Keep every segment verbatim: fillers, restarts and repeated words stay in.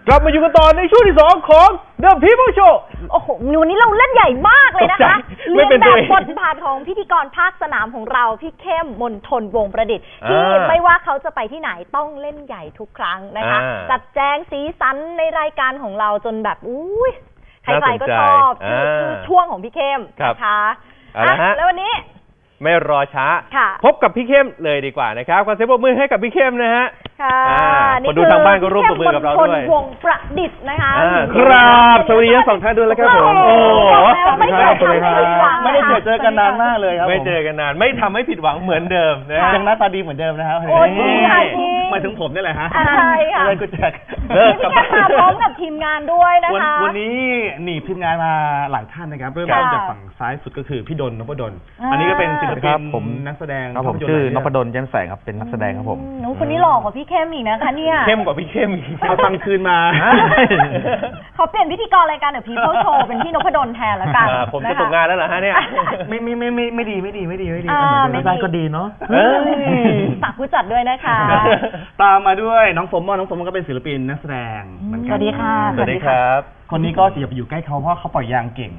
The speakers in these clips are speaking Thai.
กลับมาอยู่กันต่อในช่วงที่สองของ The People Show โอ้โหวันนี้เราเล่นใหญ่มากเลยนะคะเรียนแบบบทบาทของพิธีกรภาคสนามของเราพี่เข้มมนทนวงประดิษฐ์ที่ไม่ว่าเขาจะไปที่ไหนต้องเล่นใหญ่ทุกครั้งนะคะจัดแจงสีสันในรายการของเราจนแบบอุ้ยใครๆก็ชอบคือช่วงของพี่เข้มนะคะแล้ววันนี้ไม่รอช้าพบกับพี่เข้มเลยดีกว่านะครับขอเสียงปรบมือให้กับพี่เข้มนะฮะค่ะคนดูทางบ้านก็ร่วมปรบมือกับเราด้วยวงประดิษฐ์นะคะครับสวัสดีทั้งสองท่านด้วยแล้วครับผมโอ้ไม่เคยเจอกันไม่ได้เจอกันนานมากเลยครับไม่เจอกันนานไม่ทำให้ผิดหวังเหมือนเดิมนะยังหน้าตาดีเหมือนเดิมนะครับโอ้จริงค่ะจริงหมายถึงผมนี่แหละฮะใช่ค่ะเลยกูแจกพี่แค่มาพร้อมกับทีมงานด้วยนะคะวันนี้หนีทีมงานมาหลายท่านนะครับเริ่มต้นจากฝั่งซ้ายสุดก็คือพี่ดลนพดลอันนี้ก็เป็นศิลปินผมนักแสดงครับผมชื่อนพดลแย้มแสงครับเป็นนักแสดงครับผมหนูคนนี้หล่อกว่าพี่เข้มอีกนะคะเนี่ยเข้มกว่าพี่เข้มเอาตังค์คืนมาเขาเปลี่ยนพิธีกรรายการเดี๋ยวพี่เขาโชว์เป็นพี่นพดลแทนแล้วกันผมจะตกงานแล้วเหรอฮะเนี่ยไม่ไม่ไม่ไม่ไม่ดีไม่ดีไม่ดีไม่ดีไม่ได้ก็ดีเนาะฝากผู้จัดด้วยนะคะตามมาด้วยน้องสมมติน้องสมมติก็เป็นศิลปินนักแสดงเหมือนกันสวัสดีค่ะสวัสดีครับคนนี้ก็อย่าไปอยู่ใกล้เขาเพราะเขาปล่อยยางเก่ง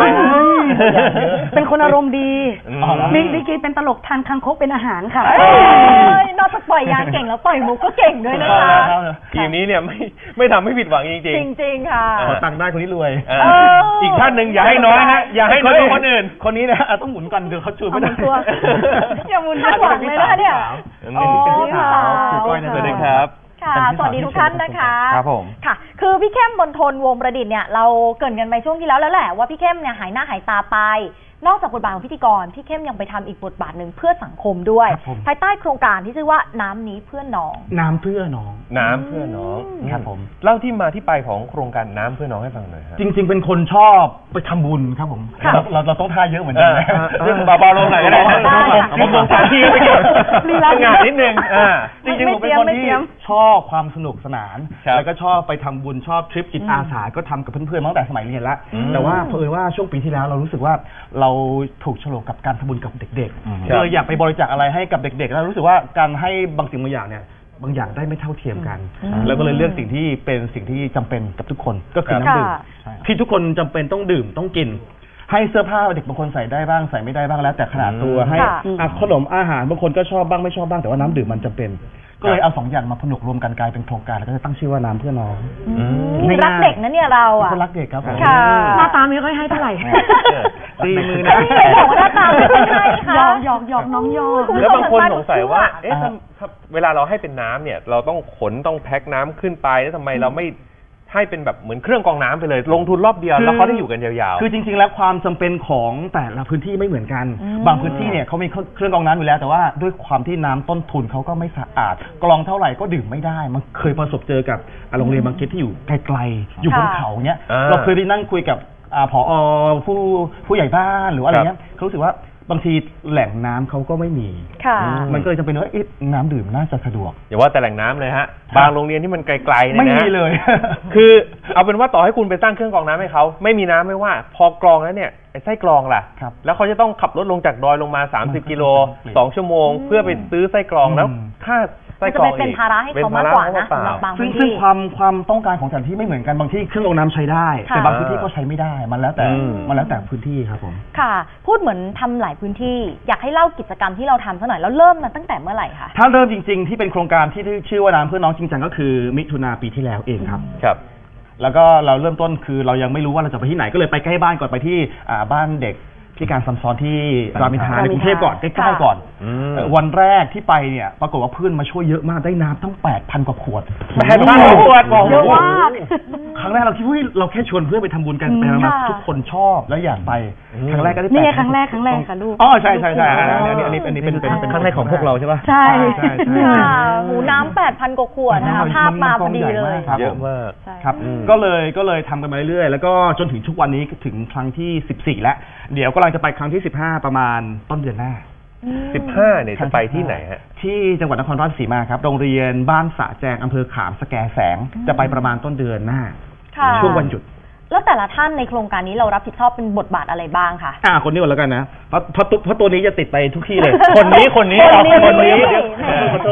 เป็นคนอารมณ์ดีมิกมิกกี้เป็นตลกทานคังคกเป็นอาหารค่ะนอกจากปล่อยยางเก่งแล้วปล่อยมุกก็เก่งด้วยนะคะทีมนี้เนี่ยไม่ไม่ทำให้ผิดหวังจริงจริงจริงค่ะขอตังค์ได้คนนี้รวยอีกท่านหนึ่งอย่าให้น้อยนะอย่าให้น้อยคนอื่นคนนี้นะต้องหมุนกันเดี๋ยวเขาชูไม่ได้อย่าหมุนไม่หวังเลยนะเนี่ยโอ้ค่ะสวัสดีครับค่ะสวัสดีทุกท่านนะคะครับผมค่ะคือพี่เข้มมนทนวงประดิษฐ์เนี่ยเราเกริ่นกันไปช่วงที่แล้วแล้วแหละว่าพี่เข้มเนี่ยหายหน้าหายตาไปนอกจากบทบาทของพิธีกรพี่เข้มยังไปทำอีกบทบาทหนึ่งเพื่อสังคมด้วยภายใต้โครงการที่ชื่อว่าน้ำนี้เพื่อน้องน้ำเพื่อน้องน้ำเพื่อน้องครับผมเล่าที่มาที่ไปของโครงการน้ำเพื่อน้องให้ฟังหน่อยครับจริงๆเป็นคนชอบไปทำบุญครับผมเราเราต้องท่าเยอะเหมือนกันซึ่งเบาๆลงหน่อยก็ได้ผมสงสารที่ไม่เกี่ยวงานนิดนึงจริงๆผมเป็นคนที่ชอบความสนุกสนานแล้วก็ชอบไปทำบุญชอบทริปจิตอาสาก็ทำกับเพื่อนๆตั้งแต่สมัยเรียนละแต่ว่าเผอิญว่าช่วงปีที่แล้วเรารู้สึกว่าเราถูกฉลกกับการทำบุญกับเด็กๆเลยอยากไปบริจาคอะไรให้กับเด็กๆแล้วรู้สึกว่าการให้บางสิ่งบางอย่างเนี่ยบางอย่างได้ไม่เท่าเทียมกันแล้วก็เลยเลือกสิ่งที่เป็นสิ่งที่จำเป็นกับทุกคนก็คือน้ำดื่มที่ทุกคนจำเป็นต้องดื่มต้องกินให้เสื้อผ้าเด็กบางคนใส่ได้บ้างใส่ไม่ได้บ้างแล้วแต่ขนาดตัวให้ขนมอาหารบางคนก็ชอบบ้างไม่ชอบบ้างแต่ว่าน้ำดื่มมันจำเป็นก็เลยเอาสองอย่างมาผนวกรวมกันกลายเป็นโครงการแล้วก็จะตั้งชื่อว่าน้ำเพื่อน้องรักเด็กนะเนี่ยเราอ่ะคนรักเด็กครับผมหน้าตาไม่ค่อยให้เท่าไหร่ตีมือนะบอกว่าหน้าตาไม่ค่อยให้ค่ะหยอกหยอกหยอกน้องยอแล้วบางคนสงสัยว่าเอ๊ะเวลาเราให้เป็นน้ำเนี่ยเราต้องขนต้องแพ็คน้ำขึ้นไปแล้วทำไมเราไม่ให้เป็นแบบเหมือนเครื่องกรองน้ำไปเลยลงทุนรอบเดียวแล้วเขาได้อยู่กันยาวๆคือจริงๆแล้วความจำเป็นของแต่ละพื้นที่ไม่เหมือนกันบางพื้นที่เนี่ยเขามีเครื่องกรองน้ำอยู่แล้วแต่ว่าด้วยความที่น้ำต้นทุนเขาก็ไม่สะอาดกรองเท่าไหร่ก็ดื่มไม่ได้มันเคยประสบเจอกับโรงเรียนบางเขตที่อยู่ไกลๆอยู่บนเขาเนี้ยเราเคยได้นั่งคุยกับผอผู้ผู้ใหญ่บ้านหรืออะไรเงี้ยเขารู้สึกว่าบางทีแหล่งน้ำเขาก็ไม่มีมันก็เลยจำเป็นว่าน้ำดื่มน่าจะสะดวกอย่าว่าแต่แหล่งน้ำเลยฮะบางโรงเรียนที่มันไกลๆเนี่ยนะไม่มีเลยคือเอาเป็นว่าต่อให้คุณไปตั้งเครื่องกรองน้ำให้เขาไม่มีน้ำไม่ว่าพอกรองแล้วเนี่ยไอ้ไส้กรองล่ะแล้วเขาจะต้องขับรถลงจากดอยลงมาสามสิบกิโลสองชั่วโมงเพื่อไปซื้อไส้กรองแล้วค่ามันจะเป็นภาระให้เขามากกว่านะสำหรับบางพื้นที่ซึ่งความความต้องการของแต่ละที่ไม่เหมือนกันบางที่เครื่องกรองน้ำใช้ได้แต่บางพื้นที่ก็ใช้ไม่ได้มันแล้วแต่มันแล้วแต่พื้นที่ครับผมค่ะพูดเหมือนทำหลายพื้นที่อยากให้เล่ากิจกรรมที่เราทำสักหน่อยแล้วเริ่มมาตั้งแต่เมื่อไหร่คะถ้าเริ่มจริงๆที่เป็นโครงการที่ชื่อว่าน้ำเพื่อน้องจริงจังก็คือมิถุนาปีที่แล้วเองครับครับแล้วก็เราเริ่มต้นคือเรายังไม่รู้ว่าเราจะไปที่ไหนก็เลยไปใกล้บ้านก่อนไปที่บ้านเด็กที่การซัมซ้อนที่รามอินทราในกรุงเทพก่อนใกล้ๆก่อนวันแรกที่ไปเนี่ยปรากฏว่าเพื่อนมาช่วยเยอะมากได้น้ำตั้ง แปดพัน กว่าขวดแปดพัน ขวดเยอะมากครั้งแรกเราคิดว่าเราแค่ชวนเพื่อนไปทำบุญกันไปมาทุกคนชอบแล้วอยากไปครั้งแรกก็ได้นี่ครั้งแรกครั้งแรกค่ะลูกอ๋อใช่ใช่ใช่อันนี้อันนี้อันนี้เป็นเป็นครั้งแรกของพวกเราใช่ป่ะใช่ใช่หูน้ำแปดพัน กว่าขวดนะคะภาพมาพอดีเลยเยอะมากครับก็เลยก็เลยทำกันมาเรื่อยๆแล้วก็จนถึงทุกวันนี้ถึงครั้งที่สิบสี่แล้วเดี๋ยวกำลังจะไปครั้งที่สิบห้าประมาณต้นเดือนหน้าสิบห้าเนี่ยจะไปที่ไหนฮะที่จังหวัดนครราชสีมาครับโรงเรียนบ้านสะแจงอำเภอขามสแกแสงจะไปประมาณต้นเดือนหน้าช่วงวันหยุดแล้วแต่ละท่านในโครงการนี้เรารับผิดชอบเป็นบทบาทอะไรบ้างคะอ่าคนนี้ก่อนแล้วกันนะเพราะเพราะเพราะตัวนี้จะติดไปทุกที่เลยคนนี้คนนี้คนนี้ขอโทษ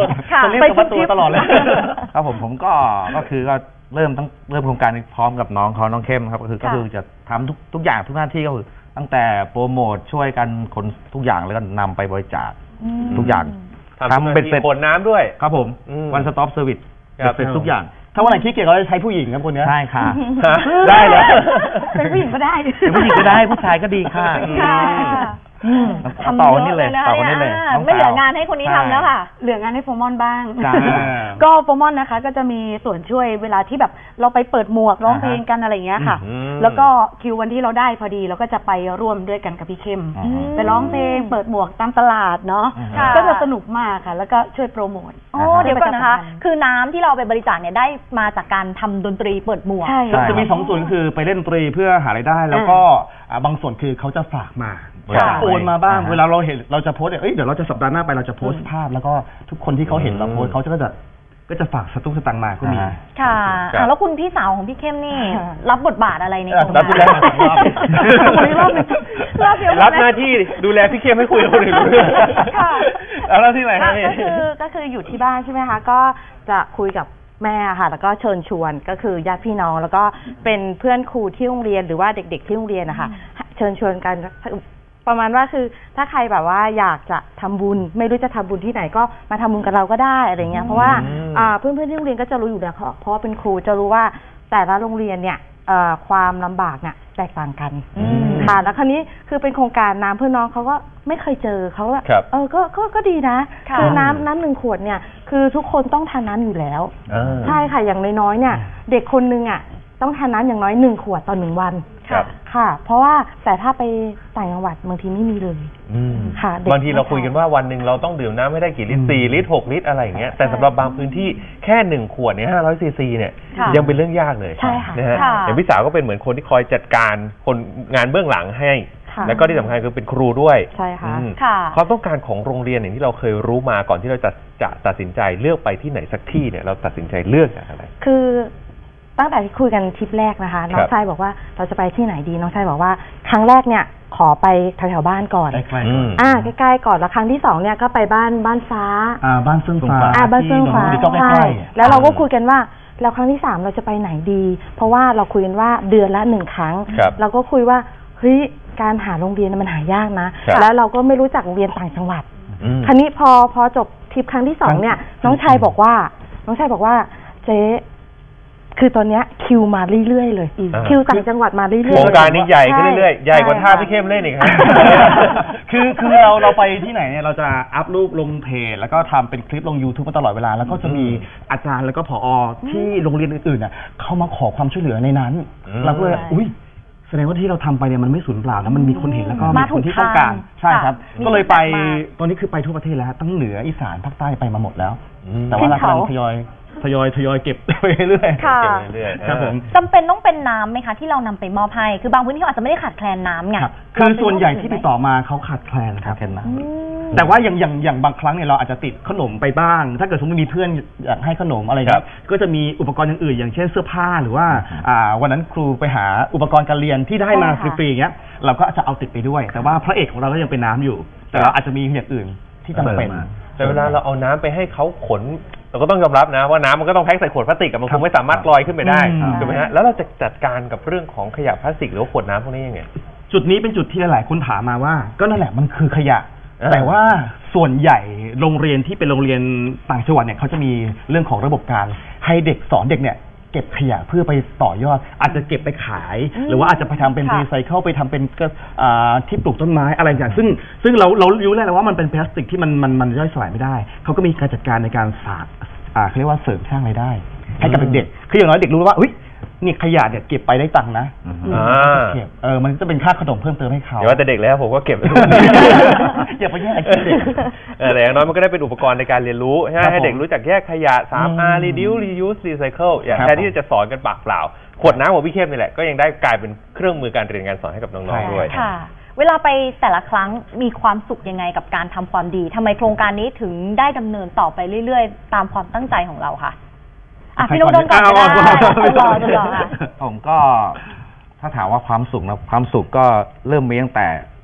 ค่ะคนเรียกตัวประตูตลอดเลยครับผมผมก็ก็คือก็เริ่มตั้งเริ่มโครงการนี้พร้อมกับน้องเขาน้องเข้มครับก็คือก็คือจะทำทุกทุกอย่างทุกหน้าที่ก็คือตั้งแต่โปรโมทช่วยกันคนทุกอย่างแล้วก็นำไปบริจาคทุกอย่างทำเป็นขนน้ำด้วยครับผมวันสต็อปเซอร์วิสครับเป็นทุกอย่างถ้าวันไหนขี้เกียจเราจะใช้ผู้หญิงครับคนนี้ใช่ค่ะได้เหรอเป็นผู้หญิงก็ได้เป็นผู้หญิงก็ได้ผู้ชายก็ดีค่ะค่ะเอาต่อวันนี้เลยต่อวันนี้เลยอ่าไม่เหลืองานให้คนนี้ทำแล้วค่ะเหลืองานให้โฟมอนบ้างจ้าก็โฟมอนนะคะก็จะมีส่วนช่วยเวลาที่แบบเราไปเปิดหมวกร้องเพลงกันอะไรอย่างเงี้ยค่ะอืมแล้วก็คิววันที่เราได้พอดีเราก็จะไปร่วมด้วยกันกับพี่เข้มอืมไปร้องเพลงเปิดหมวกตามตลาดเนาะค่ะก็จะสนุกมากค่ะ แล้วก็ช่วยโปรโมทโอ้เดี๋ยวก่อนนะคะ คือน้ำที่เราไปบริจาคเนี่ยได้มาจากการทำดนตรีเปิดหมวกใช่จะมีสองส่วนคือไปเล่นดนตรีเพื่อหารายได้ แล้วก็อ่าบางส่วนคือเขาจะฝากมาค่ะโอนมาบ้างอ่าฮะเวลาเราเห็นเราจะโพสต์เนี่ยเอ้ยเดี๋ยวเราจะสัปดาห์หน้าไปเราจะโพสต์ภาพ แล้วก็ทุกคนที่เขาเห็นเราโพสต์เขาจะก็จะก็จะฝากสตุ้งสตังค์มาก็มีอ่าค่ะครับอ่ะแล้วคุณพี่สาวของพี่เข้มนี่ รับบทบาทอะไรในเออตรงรับนี้ที่แรกมาสองรอบวันนี้รอบหนึ่งรอบเดียวหมดรับไหมหน้าที่ดูแลพี่เข้มให้คุยกับคนอื่นรู้เรื่องค่ะแล้วหน้าที่ไหนครับก็นี่คือก็คืออยู่ที่บ้านใช่ไหมคะก็จะคุยกับแม่ค่ะ แล้วก็เชิญชวนก็คือญาติพี่น้อง แล้วก็เป็นเพื่อนครูที่โรงเรียนหรือว่าเด็กๆที่โรงเรียนนะคะเชิญชวนกันประมาณว่าคือถ้าใครแบบว่าอยากจะทำบุญ ไม่รู้จะทำบุญที่ไหนก็มาทำบุญกับเราก็ได้อะไรเงี้ยเพราะว่าอืมอ่าเพื่อนๆที่โรงเรียนก็จะรู้อยู่แล้วเพราะว่าเป็นครูจะรู้ว่าแต่ละโรงเรียนเนี่ยเอ่อความลำบากเนี่ยแตกต่างกันอืมค่ะแล้วคราวนี้คือเป็นโครงการน้ำเพื่อน้องเขาก็ไม่เคยเจอเขาว่าครับเออก็ก็ก็ดีนะค่ะคือน้ำน้ำหนึ่งขวดเนี่ยคือทุกคนต้องทานน้ำอยู่แล้วอ่าใช่ค่ะอย่างน้อยๆเนี่ยเด็กคนนึงอ่ะต้องทานน้ำอย่างน้อยหนึ่งขวดต่อหนึ่งวันครับค่ะ เพราะว่าแต่ถ้าไปต่างจังหวัดบางทีไม่มีเลยอืมค่ะเด็กบางทีเราคุยกันว่าวันหนึ่งเราต้องดื่มน้ำไม่ได้กี่ลิตรสี่ลิตรหกลิตรอะไรอย่างเงี้ยแต่สำหรับบางพื้นที่แค่หนึ่งขวดเนี่ยห้าร้อยซีซีเนี่ยค่ะยังเป็นเรื่องยากเลยใช่ค่ะนะฮะค่ะอย่างพี่สาวก็เป็นเหมือนคนที่คอยจัดการคนงานเบื้องหลังให้ค่ะแล้วก็ที่สำคัญคือเป็นครูด้วยใช่ค่ะอืมค่ะความต้องการของโรงเรียนอย่างที่เราเคยรู้มาก่อนที่เราจะจะตัดสินใจเลือกไปที่ไหนสักที่เนี่ยเราตัดสินใจเลือกจากอะไรคือตั้งแต่ที่คุยกันทริปแรกนะคะ น้อครังบชายบอกว่าเราจะไปที่ไหนดีน้องชายบอกว่าครั้งแรกเนี่ยขอไปแถวๆบ้านก่อนใกล้ๆอืมอ่าใกล้ๆก่อนแล้วครั้งที่สองเนี่ยก็ไปบ้านบ้านฟ้าอ่าบ้านเฟื่องฟ้าอ่าบ้านเฟื่องฟ้าที่นนทบุรีก็ใกใช่ล้ๆแล้วเราก็คุยกันว่าแล้วครั้งที่สามเราจะไปไหนดี เพราะว่าเราคุยกันว่าเดือนละหนึ่งครั้งครับเราก็คุยว่าเฮ้ยการหาโรงเรียนมันหายากนะครับแล้วเราก็ไม่รู้จักโรงเรียนต่างจังหวัดอืมคราวนี้พอพอจบทริปครั้งที่สองเนี่ย น้องชายบอกว่า น้องชายบอกว่าเจ๊คือตอนเนี้ยคิวมาเรื่อยๆเลยอ่าคิวต่างจังหวัดมาเรื่อยๆโครงการนี้ใหญ่ขึ้นช่เรื่อยๆใหญ่กว่าท่าช่พี่เข้มเล่นอีกครับคือคือเราเราไปที่ไหนเนี่ยเราจะอัพรูปลงเพจแล้วก็ทำเป็นคลิปลง YouTube มาตลอดเวลา แล้วก็จะมีอาจารย์แล้วก็ผอที่โรงเรียนอื่นๆน่ะเข้ามาขอความช่วยเหลือในนั้นอืมเราก็เลยอุ้ยแสดงว่าที่เราทำไปเนี่ยมันไม่สูญเปล่านะมันมีคนเห็นแล้วก็มีมาถูคกนที่ต้องการทางใช่ครับค่ะก็เลยไปมีคนมาตอนนี้คือไปทั่วประเทศแล้วทั้งเหนืออีสานภาคใต้ไปมาหมดแล้วอืมแต่ว่าเราขึ้นเขากำลังทยอยทยอยทยอยเก็บ ไปเรื่อยๆค่ะเก็บเรื่อยๆครับผมจำเป็นต้องเป็นน้ำไหมคะที่เรานำไปมอบให้ คือบางพื้นที่เขาอาจจะไม่ได้ขาดแคลนน้ำไงครับคือส่วนใหญ่ที่ติดต่อมาเขาขาดแคลนครับแค่นั้นอืมแต่ว่าอย่างอย่างอย่างบางครั้งเนี่ยเราอาจจะติดขนมไปบ้าง ถ้าเกิดสมมติมีเพื่อนอยากให้ขนมอะไรครัเงี้บยก็จะมีอุปกรณ์อย่างอื่น อย่างเช่นเสื้อผ้าหรือว่าอ่าวันนั้นครูไปหาอุปกรณ์การเรียนที่ได้มาใช่ค่ะฟรีๆอย่างเงี้ยเราก็จะเอาติดไปด้วย แต่ว่าพระเอกของเราก็ยังเป็นน้ำอยู่ แต่เราอาจจะมีอย่างอื่นที่จำเป็นแต่เวลาเราเอาน้ำไปให้เขาขน เราก็ต้องยอมรับนะว่าน้ำมันก็ต้องแพ็คใส่ขวดพลาสติกอะมันคงไม่สามารถลอยขึ้นไปได้อืมถูกไหมฮะแล้วเราจะจัดการกับเรื่องของขยะพลาสติกหรือว่าขวดน้ำพวกนี้ยังไงจุดนี้เป็นจุดที่หลายๆคนถามมาว่า ก็นั่นแหละมันคือขยะอ่าแต่ว่าส่วนใหญ่โรงเรียนที่เป็นโรงเรียนต่างจังหวัดเนี่ยเขาจะมีเรื่องของระบบการให้เด็กสอนเด็กเนี่ยเก็บขยะเพื่อไปต่อยอด อาจจะเก็บไปขาย หรือว่าอาจจะไปทำเป็นค่ะรีไซเคิลไปทำเป็นก็อ่าที่ปลูกต้นไม้อะไรอย่างซึ่งซึ่งเราเรารู้แล้วว่ามันเป็นพลาสติกที่มันมันมันย่อยสลายไม่ได้เขาก็มีการจัดการในการสาอ่าเขาเรียกว่าเสริมสร้างรายได้ ให้กับเด็กๆคืออย่างน้อยเด็กรู้ว่าอุ้ยนี่ขยะเนี่ยเก็บไปได้ตังค์นะอ่าเก็บเออมันจะเป็นค่าขนมเพิ่มเติมให้เขาอย่าว่าแต่เด็กแล้วผมก็เก็บอย่าไปแย่งอาชีพเด็กเออแต่อย่างน้อยมันก็ได้เป็นอุปกรณ์ในการเรียนรู้ใช่ไหมครับให้เด็กผมรู้จักแยกขยะ ทรี อาร์อืม reduce reuse recycle อย่างครับแทนที่จะสอนกันปากเปล่า ขวดน้ำของพี่เข้มนี่แหละก็ยังได้กลายเป็นเครื่องมือการเรียนการสอนให้กับน้องๆด้วยค่ะ เวลาไปแต่ละครั้งมีความสุขยังไงกับการทำความดีทำไมโครงการนี้ถึงได้ดำเนินต่อไปเรื่อยๆ ตามความตั้งใจของเราค่ะอ่ะพี่นพดลก่อนก็ได้เอาเอาคุณรอคุณรอค่ะผมก็ถ้าถามว่าความสุขนะความสุขก็เริ่มมีตั้งแต่ท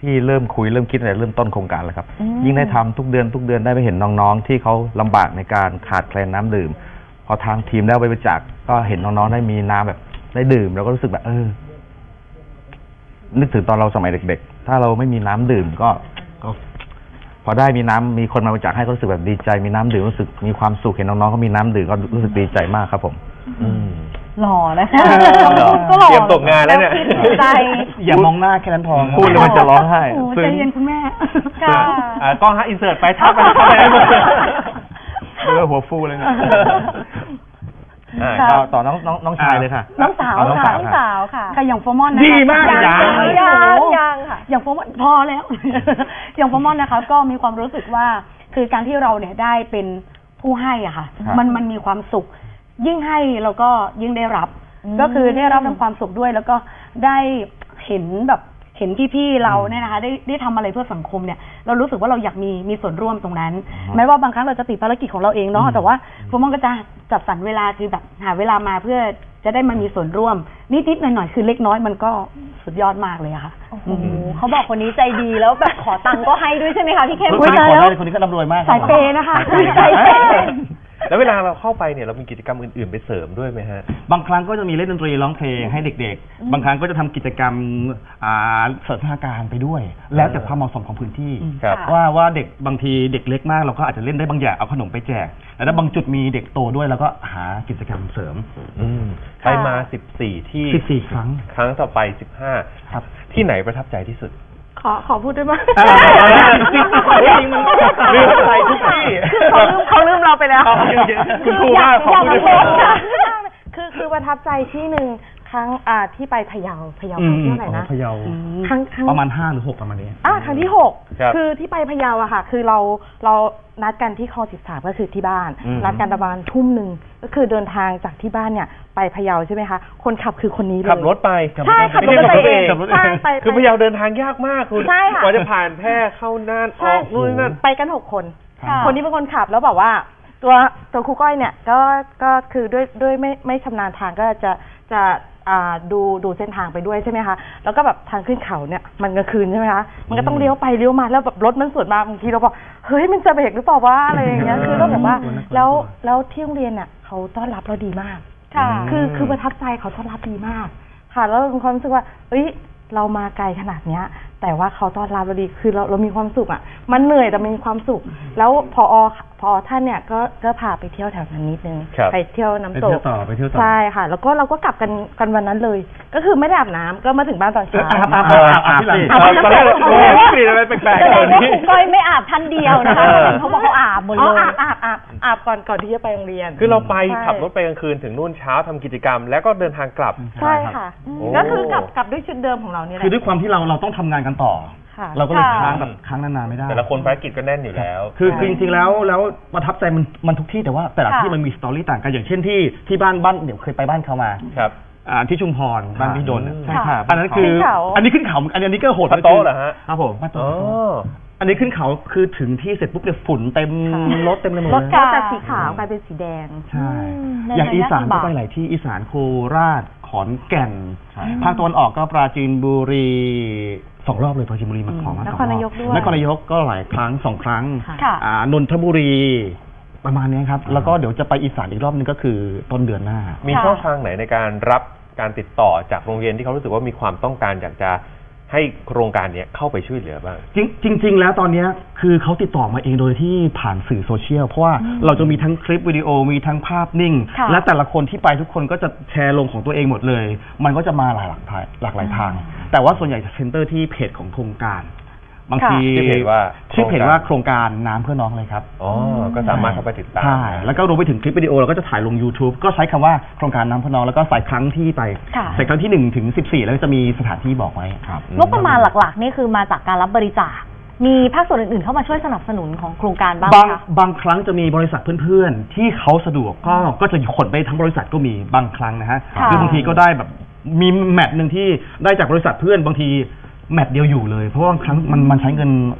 ที่เริ่มคุยเริ่มคิดอะไรเริ่มต้นโครงการแล้วครับยิ่งได้ทำทุกเดือนทุกเดือนได้ไปเห็นน้องๆที่เขาลำบากในการขาดแคลนน้ำดื่มพอทางทีมได้ไปบริจาคก็เห็นน้องๆได้มีน้ำแบบได้ดื่มแล้วก็รู้สึกแบบเออนึกถึงตอนเราสมัยเด็กๆถ้าเราไม่มีน้ำดื่มก็ก็พอได้มีน้ำมีคนมาบริจาคให้ก็รู้สึกแบบดีใจมีน้ำดื่มรู้สึกมีความสุขเห็นน้องๆเขามีน้ำดื่มก็รู้สึกดีใจมากครับผมหล่อนะคะก็หล่อเตรียมตกงานแล้วเนี่ยใจอย่ามองหน้าแค่นั้นพอพูดแล้วมันจะร้องไห้ใจเย็นคุณแม่ค่ะกล้องฮะอินเสิร์ตไปทับไปทับไปเออหัวฟูเลยเนี่ยต่อน้องน้องน้องชายเลยค่ะน้องสาวค่ะน้องสาวค่ะค่ะอย่างโฟมอนนะคะดีมากยังยังยังค่ะอย่างโฟมอนพอแล้วอย่างโฟมอนนะคะก็มีความรู้สึกว่าคือการที่เราเนี่ยได้เป็นผู้ให้อ่ะค่ะมันมันมีความสุขยิ่งให้เราก็ยิ่งได้รับก็คือได้รับทั้งความสุขด้วยแล้วก็ได้เห็นแบบเห็นพี่ๆเราเนี่ยนะคะได้ได้ทำอะไรเพื่อสังคมเนี่ยเรารู้สึกว่าเราอยากมีมีส่วนร่วมตรงนั้นแม้ว่าบางครั้งเราจะติดภารกิจของเราเองเนาะแต่ว่าโฟมอนก็จะจัดสรรเวลาคือแบบหาเวลามาเพื่อจะได้มามีส่วนร่วมนิดๆหน่อยๆคือเล็กน้อยมันก็สุดยอดมากเลยค่ะโอ้โหเขาบอกคนนี้ใจดีแล้วแบบขอตังค์ก็ให้ด้วยใช่ไหมคะพี่เข้มคุยกันแล้วคนนี้ก็ร่ำรวยมากสายเปย์นะคะสายเปย์แล้วเวลาเราเข้าไปเนี่ยเรามีกิจกรรมอื่นๆไปเสริมด้วยไหมฮะบางครั้งก็จะมีเล่นดนตรีร้องเพลงให้เด็กๆบางครั้งก็จะทำกิจกรรมเสริมสถานการณ์ไปด้วยแล้วแต่ความเหมาะสมของพื้นที่ว่าว่าเด็กบางทีเด็กเล็กมากเราก็อาจจะเล่นได้บางอย่างเอาขนมไปแจกแล้วบางจุดมีเด็กโตด้วยแล้วก็หากิจกรรมเสริมไปมาสิบสี่ที่สิบสี่ครั้งครั้งต่อไปสิบห้าครับที่ไหนประทับใจที่สุดขอขอพูดได้ไหมจริงมันลืมอะไรทุกที่เขาลืมเขาลืมเราไปแล้วคุณครูว่าขอพูดด้วยคือคือประทับใจที่หนึ่งครั้งอ่าที่ไปพะเยาพะเยาครั้งที่เท่าไหร่นะพะเยาครั้งประมาณห้าหรือหกประมาณนี้อ่าครั้งที่หกคือที่ไปพะเยาอะค่ะคือเราเรานัดกันที่คลองสิบสามก็คือที่บ้านนัดกันประมาณทุ่มหนึ่งก็คือเดินทางจากที่บ้านเนี่ยไปพะเยาใช่ไหมคะคนขับคือคนนี้เลยขับรถไปใช่ขับรถไปเองใช่ไปคือพะเยาเดินทางยากมากคุณกว่าจะผ่านแพร่เข้าน่านออกนู่นนั่นไปกันหกคนคนนี้เป็นคนขับแล้วแบบว่าตัวตัวครูก้อยเนี่ยก็ก็คือด้วยด้วยไม่ไม่ชำนาญทางก็จะจะอ่าดูดูเส้นทางไปด้วยใช่ไหมคะแล้วก็แบบทางขึ้นเขาเนี่ยมันกลางคืนใช่ไหมคะมันก็ต้องเลี้ยวไปเลี้ยวมาแล้วแบบรถมันสวนมาบางทีเราบอกเฮ้ยมันจะเบรกหรือเปล่าวะอะไรอย่างเงี้ยคือต้องแบบว่าแล้วแล้วที่โรงเรียนเนี่ยเขาต้อนรับเราดีมากค่ะคือคือประทับใจเขาต้อนรับดีมากค่ะแล้วมีความรู้สึกว่าเฮ้ยเรามาไกลขนาดเนี้ยแต่ว่าเขาต้อนรับเราดีคือเราเรามีความสุขอ่ะมันเหนื่อยแต่มีความสุขแล้วพอพอท่านเนี่ยก็ก็พาไปเที่ยวแถวนั้นนิดนึงไปเที่ยวน้ำตกใช่ค่ะแล้วก็เราก็กลับกันกันวันนั้นเลยก็คือไม่ได้อาบน้ำก็มาถึงบ้านตอนเช้าอาบอาบอาบอาบที่หลังอาบตอนแรกโอ้ยกลิ่นอะไรแปลกๆตอนนี้ก้อยไม่อาบท่านเดียวนะคะเขาบอกเขาอาบหมดเลยอาบอาบอาบอาบก่อนก่อนที่จะไปโรงเรียนคือเราไปขับรถไปกลางคืนถึงนู่นเช้าทำกิจกรรมแล้วก็เดินทางกลับใช่ค่ะก็คือกลับกลับด้วยชุดเดิมของเราเนี่ยคือด้วยความที่เราเราต้องทำงานกันต่อเราก็เลยค้างแบบค้างนานๆไม่ได้แต่ละคนภารกิจก็แน่นอยู่แล้วคือจริงๆแล้วแล้วประทับใจมันมันทุกที่แต่ว่าแต่ละที่มันมีสตอรี่ต่างกันอย่างเช่นที่ที่บ้านบ้านเดี๋ยวเคยไปบ้านเขามาครับอ่าที่ชุมพรบ้านพี่ดนใช่ค่ะอันนั้นคืออันนี้ขึ้นเขาอันนี้ก็โหดปะโต้เหรอฮะครับผมปะโต้อันนี้ขึ้นเขาคือถึงที่เสร็จปุ๊บเนี่ยฝุ่นเต็มรถเต็มเลยรถจากสีขาวกลายเป็นสีแดงใช่อย่างอีสานก็ไปหลายที่อีสานโคราชขอนแก่นภาคตะวันออกก็ปราจีนบุรีสองรอบเลยปราจีนบุรีมาขอมาสองรอบนครนายกด้วยนครนายกก็หลายครั้งสองครั้งอ่านนทบุรีประมาณนี้ครับแล้วก็เดี๋ยวจะไปอีสานอีกรอบนึงก็คือต้นเดือนหน้ามีช่องทางไหนในการรับการติดต่อจากโรงเรียนที่เขารู้สึกว่ามีความต้องการอยากจะให้โครงการนี้เข้าไปช่วยเหลือบ้างจริงจริงๆแล้วตอนนี้คือเขาติดต่อมาเองโดยที่ผ่านสื่อโซเชียลเพราะว่าเราจะมีทั้งคลิปวิดีโอมีทั้งภาพนิ่งและแต่ละคนที่ไปทุกคนก็จะแชร์ลงของตัวเองหมดเลยมันก็จะมาหลายหลากหลากหลายทางแต่ว่าส่วนใหญ่จะเซ็นเตอร์ที่เพจของโครงการบางทีชื่อเพจว่าชื่อเพจว่าโครงการน้ำเพื่อน้องเลยครับอ๋อก็สามารถเข้าไปติดตามใช่แล้วก็รวมไปถึงคลิปวิดีโอเราก็จะถ่ายลง YouTube ก็ใช้คำว่าโครงการน้ำเพื่อน้องแล้วก็ใส่ครั้งที่ไปใส่ครั้งที่หนึ่งถึงสิบสี่แล้วจะมีสถานที่บอกไว้ครับงบประมาณหลักๆนี่คือมาจากการรับบริจาคมีภาคส่วนอื่นๆเข้ามาช่วยสนับสนุนของโครงการบ้างไหมคะบางครั้งจะมีบริษัทเพื่อนๆที่เขาสะดวกก็ก็จะขนไปทั้งบริษัทก็มีบางครั้งนะฮะคือบางทีก็ได้แบบมีแมตช์นึงที่ได้จากบริษัทเพื่อนบางทีแมตช์เดียวอยู่เลยเพราะว่าครั้งมันมันใช้เงิน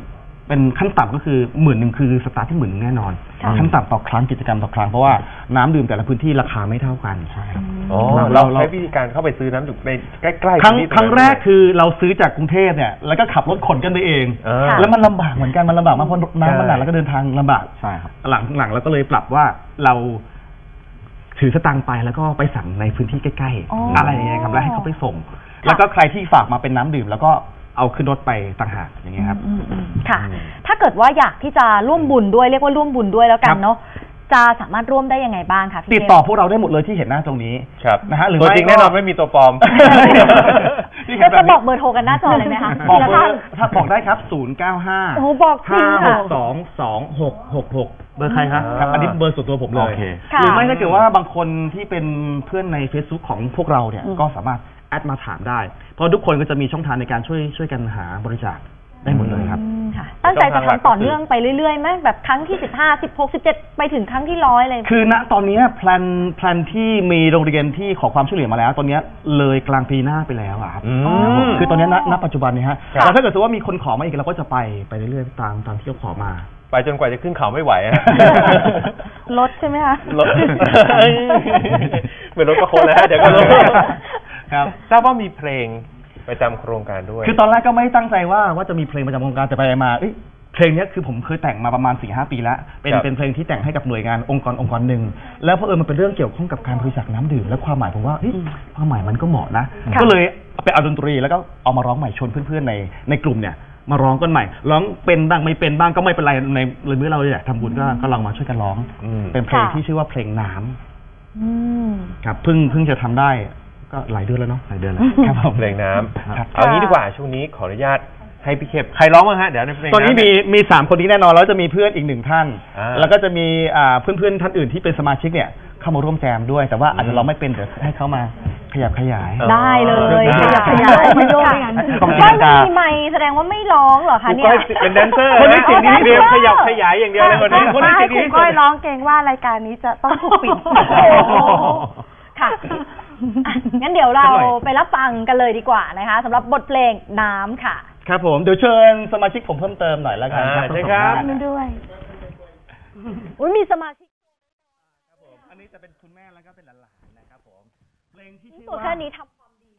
เป็นขั้นต่ำก็คือหมื่นหนึ่งคือสตาร์ทที่หมื่นหนึ่งแน่นอนขั้นต่ำต่อครั้งกิจกรรมต่อครั้งเพราะว่าน้ำดื่มแต่ละพื้นที่ราคาไม่เท่ากันใช่ครับอ๋อเราใช้วิธีการเข้าไปซื้อน้ำดื่มในใกล้ๆครั้งที่ครั้งแรกคือเราซื้อจากกรุงเทพเนี่ยแล้วก็ขับรถขนกันไปเองเออแล้วมันลำบากเหมือนกันมันลำบากมากเพราะน้ำมันหนักแล้วก็เดินทางลำบากใช่ครับหลังหลังเราก็เลยปรับว่าเราถือสตางค์ไปแล้วก็ไปสั่งในพื้นที่ใกล้อ๋อๆอะไรอย่างเงี้ยครับแล้วให้เขาไปส่ง แล้วก็ใครที่ฝากมาเป็นน้ำดื่มแล้วก็เอาขึ้นรถไปต่างหากอย่างเงี้ยครับอืมอืมค่ะ ถ้าเกิดว่าอยากที่จะร่วมบุญด้วยเรียกว่าร่วมบุญด้วยแล้วกัครันบเนาะจะสามารถร่วมได้ยังไงบ้างคะพี่ติดต่อพวกเราได้หมดเลยที่เห็นหน้าตรงนี้ครับนะฮะหรือตัวไม่จริงก็แน่นอนไม่มีตัวปลอมที่เห็ก็นแบจะบบนี้อกเบอร์โทรกันหน้าจอเลยไหมคะบอกทีละเบอท่านร์ถ้าบอกได้ครับศูนย์เก้าห้าโอ้โหบอกจริห้าง หค่ะกสองสองหกหกหกเบอร์ใครครับอ่าครับอันนี้เบอร์ส่วนตัวผมเลยโอเคค่ะหรือไม่ถ้าเกิดว่าบางคนที่เป็นเพื่อนใน Facebook ของพวกเราเนี่ยก็สามารถแอดมาถามได้ เพราะทุกคนก็จะมีช่องทางในการช่วยช่วยกันหาบริจาคได้หมดเลยครับอืมค่ะตั้งใจจะทำต่อเนื่องไปเรื่อยๆไหมแบบครั้งที่สิบห้า สิบหก สิบเจ็ดไปถึงครั้งที่ร้อยเลยคือณตอนนี้แพลนแพลนที่มีโรงเรียนที่ขอความช่วยเหลือมาแล้ว ตอนนี้เลยกลางปีหน้าไปแล้วอะครับอืมคือตอนนี้ณณปัจจุบันนี้ฮะครับแล้วถ้าเกิดสมมุติว่ามีคนขอมาอีกเราก็จะไปไปเรื่อยๆตามตามที่เขาขอมาไปจนกว่าจะขึ้นเขาไม่ไหวอะรถใช่ไหมคะรถเหมือนรถประโคนแล้วฮะเดี๋ยวก็รู้ครับทราบว่ามีเพลงประจำโครงการด้วยคือตอนแรกก็ไม่ตั้งใจว่าว่าจะมีเพลงประจำโครงการแต่ไปมาเอ้ยเพลงเนี้ยคือผมเคยแต่งมาประมาณ สี่ห้า ปีแล้วเป็นครับเป็นเพลงที่แต่งให้กับหน่วยงานองค์กรองค์กรหนึ่งแล้วเพอเออมันเป็นเรื่องเกี่ยวข้องกับการบริจาคน้ำดื่มและความหมายผมว่าเฮ้ยความหมายมันก็เหมาะนะค่ะก็เลยเอาไปเอาดนตรีแล้วก็เอามาร้องใหม่ชวนเพื่อนๆในในกลุ่มเนี่ยมาร้องกันใหม่ร้องเป็นบ้างไม่เป็นบ้างก็ไม่เป็นไรในเมื่อเราอยากทำบุญก็ก็ลองมาช่วยกันร้องอืมเป็นเพลงค่ะที่ชื่อว่าเพลงน้ำอืมครับเพิ่งเพิ่งจะทำได้ก็หลายเดือนแล้วเนาะหลายเดือนแล้วครับผมเพลงน้ครับำเอางี้ดีกว่าช่วงนี้ขออนุญาตให้พี่เข้มใครร้องบ้างฮะเดี๋ยวในเพลงตอนนี้มีำมีสามคนนี้แน่นอนแล้วจะมีเพื่อนอีกหนึ่งท่านอ่าแล้วก็จะมีอ่าเพื่อนๆท่านอื่นที่เป็นสมาชิกเนี่ยเข้ามาร่วมแจมด้วย แต่ว่าอาจจะเราไม่เป็นเดี๋ยวให้เขามาขยับขยายได้เลยได้ขยับขยายไม่โยกไม่งั้นขอบคุณก้อยครัไม่บมีไมค์แสดงว่าไม่ร้องเหรอคะครูเนี่ก้ยอยเป็นแดนเซอร์คนนี้เสียงดีเตรียมขยับขยายอย่างเดียวเลยคนนี้คนถ้านี้ให้เสียงคดีรูก้อยร้องเกรงว่ารายการนี้จะต้องถูกปิดโอ้โหค่ะอ่ะ งั้นเดี๋ยวเราไปรับฟังกันเลยดีกว่านะคะสำหรับบทเพลงน้ำค่ะครับผมเดี๋ยวเชิญสมาชิกผมเพิ่มเติมหน่อยแล้วกันอ่าครับใช่ครับนี่ด้วยอุ้ยมีสมาชิกอันนี้จะเป็นคุณแม่แล้วก็เป็นหลานๆนะครับผมเพลงที่ชื่อตัวว่าแค่นี้ทำความดี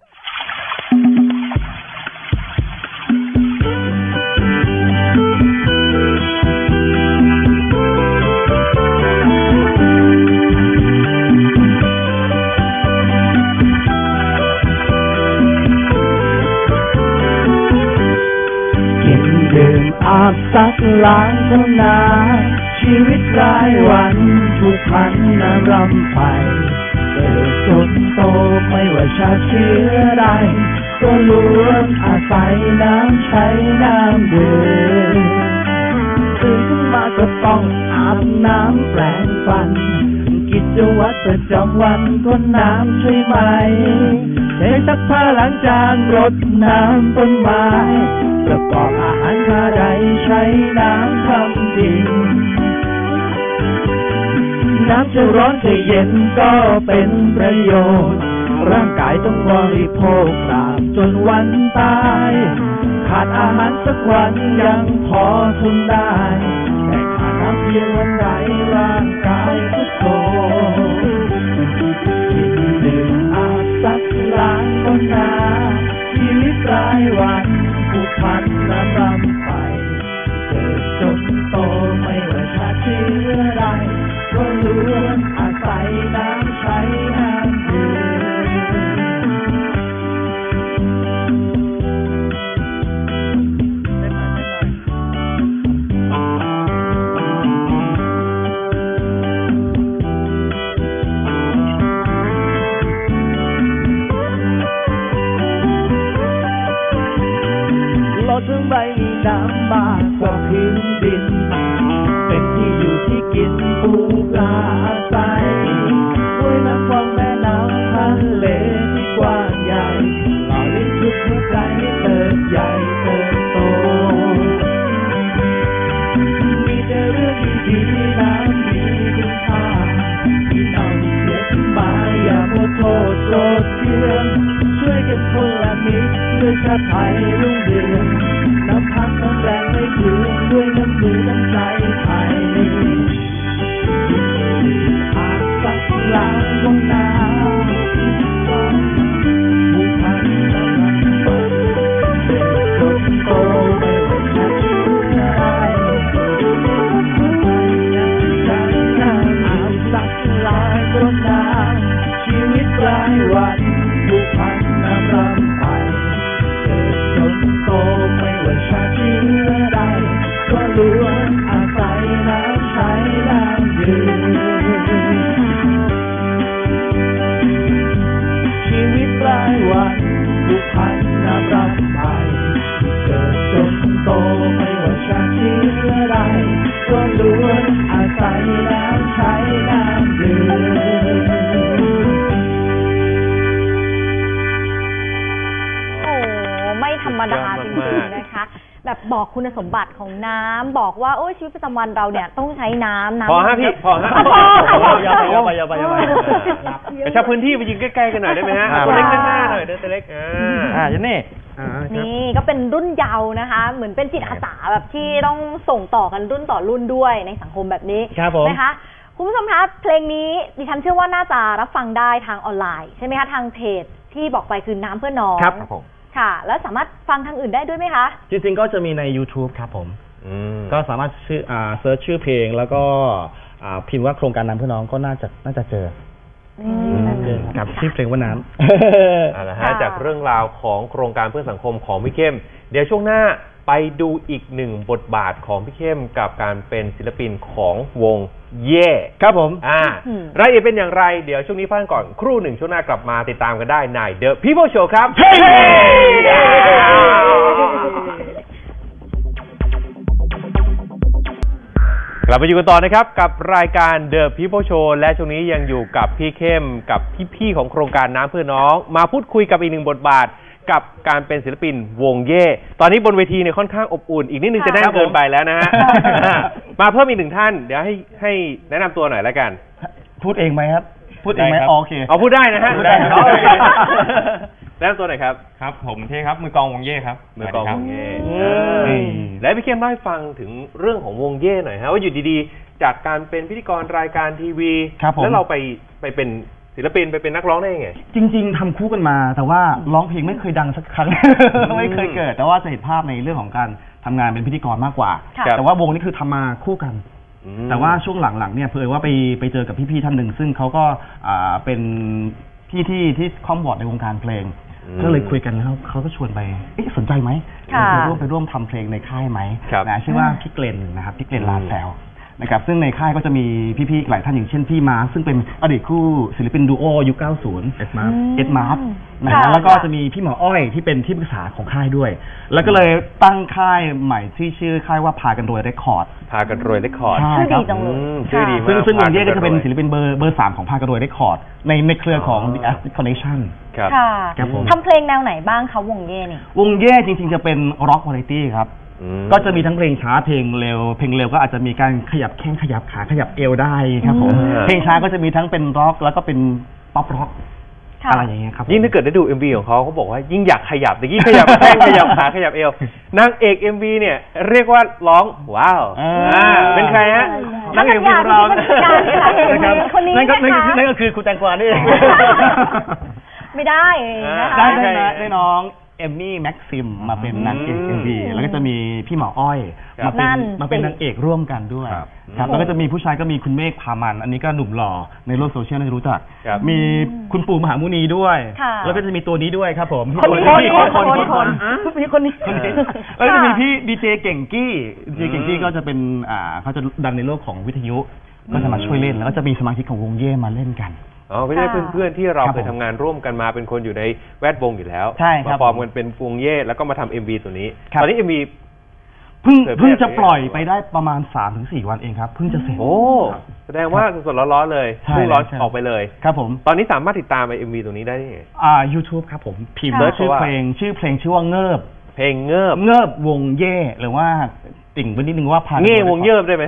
กินดื่มอาบซักล้างเท่านาชีวิตรายวันผูกพันนรำไปเกิดจนโตไม่ว่าชาติเชื้อใดก็ล้วนอาศัยน้ำใช้น้ำดื่มตื่นขึ้นมาก็ต้องอาบน้ำแปรงฟันกิจวัตรประจำวันก็น้ำใช่ไหมใช้ซักผ้าล้างจานรดน้ำต้นไม้ประกอบอาหารชาใดใช้น้ำทำจริงน้ำจะร้อนจะเย็นก็เป็นประโยชน์ร่างกายต้องบริโภคตราบจนวันตายขาดอาหารสักวันยังพอทนได้แต่ขาดน้ำเพียงวันใดร่างกายก็โทรมกินดื่มอาบซักล้างก็นาชีวิตรายวันผูกพันน้ำรำไปเกิดจนโตไม่ว่าชาติเชื้อใดก็ล้วนอาศัยน้ำใช้น้ำดื่มโลกทั้งใบมีน้ำมากกว่าพื้นดินเป็นที่อยู่ที่กินปูปลาอาศัยด้วยน้ำวังแม่น้ำทะเลที่กว้างใหญ่หล่อเลี้ยงทุกหัวใจให้เติบใหญ่เติบโตมีแต่เรื่องดีๆน้ำมีคุณค่าที่เอาที่เสียขึ้นมาอย่าโมโทษโกรธเคืองช่วยกันคนละนิดเพื่อชาติไทยรุ่งเรืองน้ำพักน้ำแรงไม่เพื่อาศัยแล้วใช้น้ำดื่มโอ้ไม่ธรรมดาจริงๆนะคะแบบบอกคุณสมบัติของน้ำบอกว่าโอ้ชีวิตประจำวันเราเนี่ยต้องใช้น้ำน้ำพอฮะพี่พอฮะพอค่ะอย่าไปอย่าไปอย่าไปอย่าไปกระชับพื้นที่ไปยิงใกล้ๆกันหน่อยได้ไหมฮะตัวเล็กหน้าหน่อยเดินตัวเล็กอ่าอ่าเจนนี่นี่ก็เป็นรุ่นเยาว์นะคะ เหมือนเป็นจิตอาสาแบบที่ต้องส่งต่อกันรุ่นต่อรุ่นด้วยในสังคมแบบนี้ครับผมนะคะคุณผู้ชมคะเพลงนี้ดิฉันเชื่อว่าน่าจะรับฟังได้ทางออนไลน์ใช่ไหมคะทางเพจที่บอกไปคือน้ำเพื่อน้องครับผมค่ะ แล้วสามารถฟังทางอื่นได้ด้วยไหมคะจริงๆก็จะมีใน YouTube ครับผมอืมก็สามารถชื่ออ่าเซิร์ชชื่อเพลงแล้วก็อ่าพิมพ์ว่าโครงการน้ำเพื่อน้องก็น่าจะน่าจะเจอกับชื่อเพลงว่าน้ำเอาละฮะจากเรื่องราวของโครงการเพื่อสังคมของพี่เข้มเดี๋ยวช่วงหน้าไปดูอีกหนึ่งบทบาทของพี่เข้มกับการเป็นศิลปินของวงเย่ครับผมอ่ารายละเอียดเป็นอย่างไรเดี๋ยวช่วงนี้พักก่อนครู่หนึ่งช่วงหน้ากลับมาติดตามกันได้ใน The People Show ครับกลับมาอยู่กันต่อนะครับกับรายการ The People Show และช่วงนี้ยังอยู่กับพี่เข้มกับพี่ๆของโครงการน้ำเพื่อน้องมาพูดคุยกับอีกหนึ่งบทบาทกับการเป็นศิลปินวงเย่ตอนนี้บนเวทีเนี่ยค่อนข้างอบอุ่นอีกนิดนึงจะแน่นเกินไปแล้วนะฮะมาเพิ่มอีกหนึ่งท่านเดี๋ยวให้ให้แนะนำตัวหน่อยแล้วกันพูดเองไหมครับ พูดเองไหมโอเคเอาพูดได้นะฮะพูดได้ครับแนะนำตัวหน่อยครับครับผมเท่ครับมือกลองวงเย่ครับมือกลองวงเย่อืมแล้วพี่เข้มเล่าให้ฟังถึงเรื่องของวงเย่หน่อยฮะว่าอยู่ดีๆจากการเป็นพิธีกรรายการทีวีครับผมแล้วเราไปไปเป็นศิลปินไปเป็นนักร้องได้ยังไงจริงๆทำคู่กันมาแต่ว่าร้องเพลงไม่เคยดังสักครั้ง ไม่เคยเกิด แต่ว่าจะเห็นภาพในเรื่องของการทำงานเป็นพิธีกรมากกว่าค่ะแต่ว่าวงนี้คือทำมาคู่กัน แต่ว่าช่วงหลังๆเนี่ยเผยว่าไปไปเจอกับพี่ๆท่านหนึ่งซึ่งเขาก็อ่าเป็นพี่ที่ที่คอมบอร์ดในวงการเพลงอืมก็เลยคุยกันแล้วเขาก็ชวนไปเอ๊ะสนใจไหมค่ะไปร่วมไปร่วมทำเพลงในค่ายไหมครับนะชื่อว่าพี่เกลนนะครับพี่เกลนลาแซวนะครับซึ่งในค่ายก็จะมีพี่ๆอีกหลายท่านอย่างเช่นพี่มาร์คซึ่งเป็นอดีตคู่ศิลปินดูโอยุคเก้าสิบเอ็ดมาร์คเอ็ดมาร์คนะฮะแล้วก็จะมีพี่หมออ้อยที่เป็นที่ปรึกษาของค่ายด้วย แล้วก็เลยตั้งค่ายใหม่ที่ชื่อค่ายว่าพากันรวยเรคคอร์ดพากันรวยเรคคอร์ดใช่ชื่อครัดีบจังเลยอืมชื่อดีมากซึ่งซึ่งวงเย่ก็จะเป็นพากันรวยศิลปินเบอร์เบอร์สามของพากันรวยเรคคอร์ดในในเครือของ The Acid Connection ครับค่ะครับผมทำเพลงแนวไหนบ้างคะวงเย่นี่วงเย่จริงๆจะเป็นร็อกวาไรตี้ครับอืมก็จะมีทั้งเพลงช้าเพลงเร็ว เพลงเร็วก็อาจจะมีการขยับแข้งขยับขาขยับเอวได้ครับผมอืมเพลงช้าก็จะมีทั้งเป็นร็อกแล้วก็เป็นป๊อปร็อกค่ะอะไรอย่างเงี้ยครับผมยิ่งถ้าเกิดได้ดู เอ็ม วี ของเขาเขาบอกว่ายิ่งอยากขยับแต่ยิ่งขยับแข้งขยับขาขยับเอวนางเอก เอ็ม วี เนี่ยเรียกว่าร้องว้าวอ่าอ่าเป็นใครฮะนางเอกของเรานักการที่ค่ะนะครับคนนี้นั่นก็นะคะนั่นก็คือคุณแตงกวานี่เองไม่ได้นะคะได้ได้นะได้น้องเอมมี่แม็กซิมมาเป็นนางเอกอืเอ็มมวีแล้วก็จะมีพี่หมออ้อยครับมาเป็นนั่นมาเป็นสินางเอกร่วมกันด้วยครับครับอืมแล้วก็จะมีผู้ชายก็มีคุณเมฆพามัน อันนี้ก็หนุ่มหล่อในโลกโซเชียลน่าจะรู้จักครับมีคุณปู่มหามุนีด้วยค่ะแล้วก็จะมีตัวนี้ด้วยครับผมคนนี้พี่คนคนคนคนคนมีคนนี้คนนี้แล้วก็จะมีพี่ดีเจเก่งกี้ดีเจเก่งกี้ก็จะเป็นอ่าเขาจะดังในโลกของวิทยุ ก็จะมาช่วยเล่น แล้วก็จะมีสมาชิกของวงเย่มาเล่นกันอ๋อไม่ใช่ค่ะเพื่อนๆที่เราครับเคยทำงานร่วมกันมาเป็นคนอยู่ในแวดวงอยู่แล้วใช่ครัมาบฟอร์มกันเป็นวงเย่แล้วก็มาทำ เอ็ม วี ตัวนี้ครับตอนนี้ เอ็ม วีเพิ่งเผยแพร่เพิ่งจะปล่อยไปได้ประมาณ สามถึงสี่ วันเองครับ เพิ่งจะเสร็จโอ้แสดงว่าสดๆร้อนๆเลยใช่เพิ่งร้อนใช่ออกไปเลยครับผมตอนนี้สามารถติดตามไอ เอ็ม วี ตัวนี้ได้ที่ไหนอ่า YouTube ครับผม พิมพ์ค่ะชื่อเพลง ชื่อเพลงชื่อว่าเงิบเพลงเงิบเงิบวงเย่หรือว่าติ่งไปนิดนึงว่าพาเง่วงเยิบได้ไหม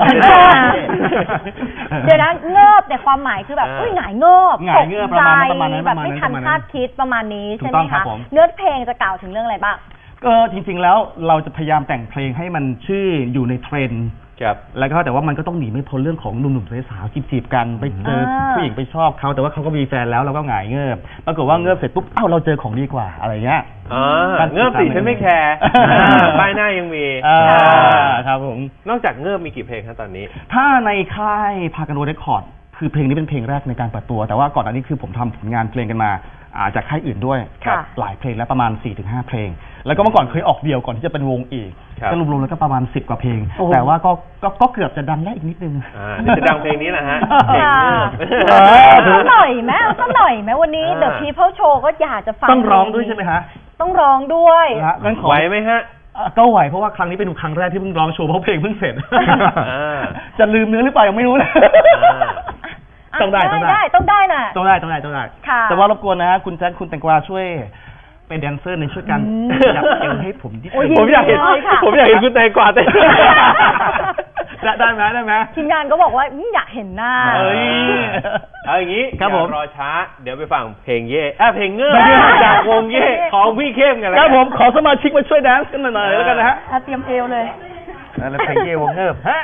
เดี๋ยวนะเงิบเนี่ยความหมายคือแบบอ่าอุ้ยหงายเงิบหงายเงิบประมาณนั้นประมาณนั้นแบบประมาณนั้นไม่ทันประมาณนั้นคาดคิดประมาณนี้ถูกใช่ต้ไหมองครัคะบผมเนื้อเพลงจะกล่าวถึงเรื่องอะไรบ้างก็จริงๆแล้วเราจะพยายามแต่งเพลงให้มันชื่ออยู่ในเทรนด์ครับแล้วก็แต่ว่ามันก็ต้องหนีไม่พ้นเรื่องของหนุ่มๆสาวๆจีบๆกันไปเจออา ผู้หญิงไปชอบเขาแต่ว่าเขาก็มีแฟนแล้วเราก็หงายเงิบปรากฏว่าเงิบเสร็จปุ๊บอ้าวเราเจอของดีกว่าอะไรเงี้ยอ่าเงิบสิฉันไม่แคร์อ่าป้ายหน้ายังมีอ่าอ่าครับผมนอกจากเงิบมีกี่เพลงครับตอนนี้ถ้าในค่ายพากันโรเรคคอร์ดคือเพลงนี้เป็นเพลงแรกในการเปิดตัว แต่ว่าก่อนอันนี้คือผมทำผลงานเพลงกันมาอ่าจากค่ายอื่นด้วยค่ะหลายเพลงแล้วประมาณ สี่ถึงห้า เพลง แล้วก็เมื่อก่อนเคยออกเดี่ยวก่อนที่จะเป็นวงอีกครับก็รวมๆแล้วก็ประมาณสิบกว่าเพลง แต่ว่าก็ก็ก็เกือบจะดังได้อีกนิดนึงอ่าเดี๋ยวจะดังเพลงนี้แหละฮะเพลงค่ะเงิบเออเอาสักหน่อยไหมเอาสักหน่อยไหมวันนี้อ่า The People Show ก็อยากจะฟังต้องร้องด้วยใช่ไหมฮะต้องร้องด้วยนะฮะงั้นขอไหวไหมฮะก็ไหวเพราะว่าครั้งนี้เป็นครั้งแรกที่เพิ่งร้องโชว์เพราะเพลงเพิ่งเสร็จจะลืมเนื้อหรือเปล่ายังไม่รู้เลยต้องได้ต้องได้ต้องได้น่ะต้องได้ต้องได้ต้องได้แต่ว่ารบกวนนะฮะคุณแจ็คคุณแตงกวาช่วยเป็นแดนเซอร์ในช่วยกันจับเอวให้ผมดิผมอยากเห็นผมอยากเห็นคุณแตงกวาเต้นได้ไหมได้ไหมทีมงานก็บอกว่าอยากเห็นหน้าเอ้ยเอาอย่างนี้ครับผมรอช้าเดี๋ยวไปฟังเพลงเย่เพลงเงือบจากวงเย่ของพี่เข้มกันเลยครับผมขอสมาชิกมาช่วยแดนซ์กันหน่อยแล้วกันนะฮะเตรียมเอวเลยแล้วเพลงเย่วงเงือบฮะ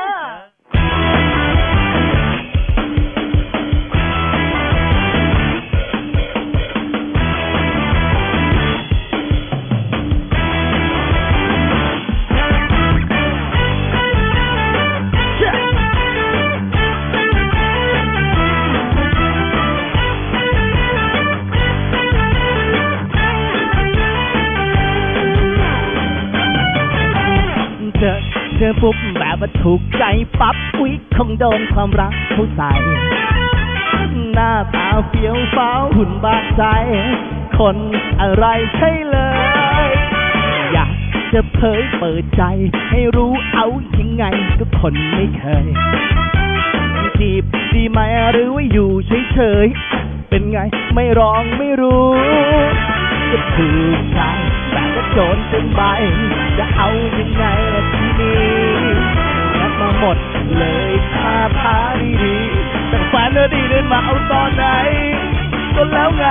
เจอปุ๊บแบบว่าถูกใจปั๊บอุ๊ยคงโดนความรักเขาใส่หน้าตาเฟี้ยวฟ้าวหุ่นบาดใจคนอะไรใช่เลยอยากจะเผยเปิดใจให้รู้เอายังไงก็คนไม่เคยจีบดีไหมหรือว่าอยู่เฉยๆเป็นไงไม่ร้องไม่รู้ก็ถูกใจแบบว่าโจรเป็นใบจะเอายังไงล่ะทีนี้นัดมาหมดเลยท่าทางดีๆแต่แฟนเธอดีเดินมาเอาตอนไหนก็แล้วไง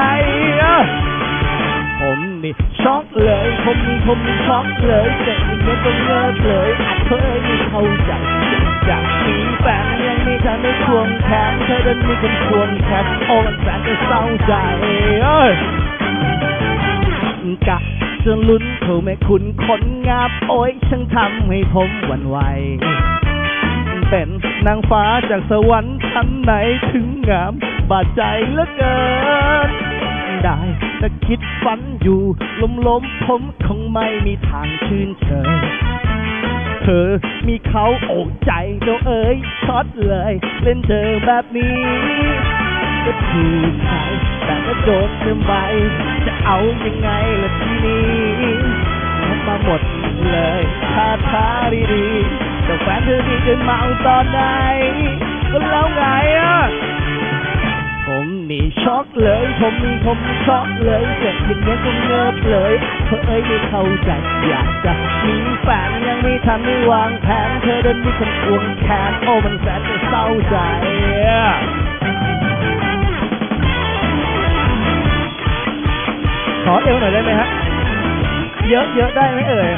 ผมนี่ช็อกเลยผมนี่ผมนี่ช็อกเลยแต่ยังไงก็เงิบเลยอาจเธอไม่เข้าใจจากมีแฟนยังไม่ทันได้ควงแขนเธอเดินมีคนควงแขนโอ้มันแสนจะเศร้าใจกะจะลุ้นเธอแม่คุณคนงามโอ้ยช่างทำให้ผมหวั่นไหวเป็นนางฟ้าจากสวรรค์ชั้นไหนถึงงามบาดใจเหลือเกินได้แต่คิดฝันอยู่ล้มๆผมคงไม่มีทางชื่นเชยเธอมีเขาโอกใจเจ้าเอ๋ยช็อตเลยเล่นเจอแบบนี้ก็ถูกใจแต่ก็โดนเต็มใบจะเอายังไงล่ะทีนี้ทำมาหมดเลยท่าทางดีๆแต่แฟนเธอดีจนเมาตอนไหนก็แล้วไงอ่ะผมนี่ช็อกเลยผมนี่ผมช็อกเลยเจ็บอย่างนี้ก็เงิบเลยเธอเอ้ยไม่เข้าใจอยากจะมีแฟนยังไม่ทันได้วางแผนเธอเดินมีคนควงแขนโอ้มันแสนจะเศร้าใจขอเอวหน่อยได้ไหมฮะเยอะเยอะได้ไหมเอ่ย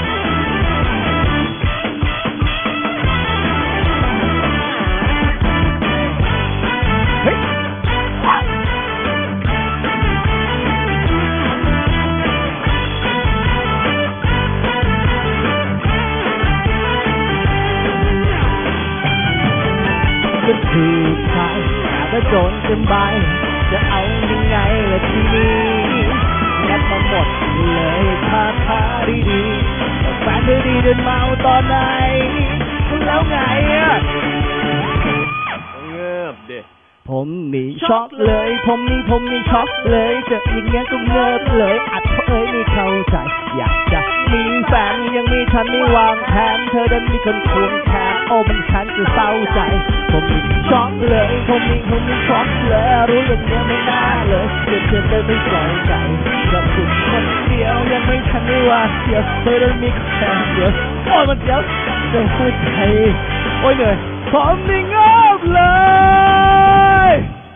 เฮ้ยก็ถูกใจแต่ก็โจรเต็มใบจะเอายังไงล่ะทีนี้งัดมาหมดเลยท่าทางดีๆแต่แฟนเธอดีเดินเมาตอนไหนแล้วไงอ่ะเงิบดิผมนี่ช็อกเลยผมนี่ผมนี่ช็อกเลยเจออย่างเงี้ยก็เงิบเลยอัดเพราะเอ้ยไม่เข้าใจอยากจะมีแฟนยังไม่ทันได้วางแผนเธอเดินมีคนควงแขนโอ้มันฉันจะเศร้าใจผมนี่ช็อกเลยผมนี่ผมนี่ช็อกเลยรู้อย่างเงี้ยไม่น่าเลยเจ็บเจ็บเลยไม่ปล่อยใจกับคุณคนเดียวยังไม่ทันได้วางเดียวเธอเดินมีแขนเดียวโอ้มันเดียวจะหัวใจโอ้ยเหนื่อยผมนี่งอบเลย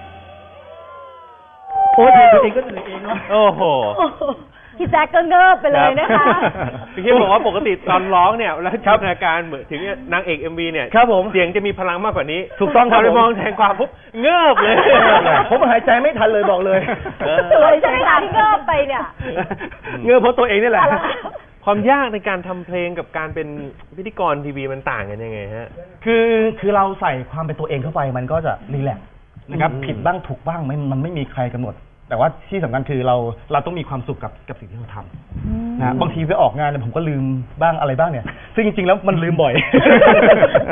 โอ้ยตัวเองก็ตัวเองเนาะโอ้โหพี่แจ๊คก็เงิบไปเลยนะคะพี่คิดบอกว่าปกติตอนร้องเนี่ยแล้วจินตนาการเหมือนถึงนางเอก เอ็ม วี เนี่ยครับผมเสียงจะมีพลังมากกว่านี้ถูกต้องครับมองแทนความปุ๊บเงิบเลยผมหายใจไม่ทันเลยบอกเลยเลยใช่ไหมคะที่เงิบไปเนี่ยเงิบเพราะตัวเองนี่แหละความยากในการทำเพลงกับการเป็นพิธีกรทีวีมันต่างกันยังไงฮะคือคือเราใส่ความเป็นตัวเองเข้าไปมันก็จะรีแลกซ์นะครับผิดบ้างถูกบ้างมันมันไม่มีใครกำหนดแต่ว่าที่สำคัญคือเราเราต้องมีความสุขกับกับสิ่งที่เราทำนะบางทีไปออกงานเนี่ยผมก็ลืมบ้างอะไรบ้างเนี่ยซึ่งจริงๆแล้วมันลืมบ่อย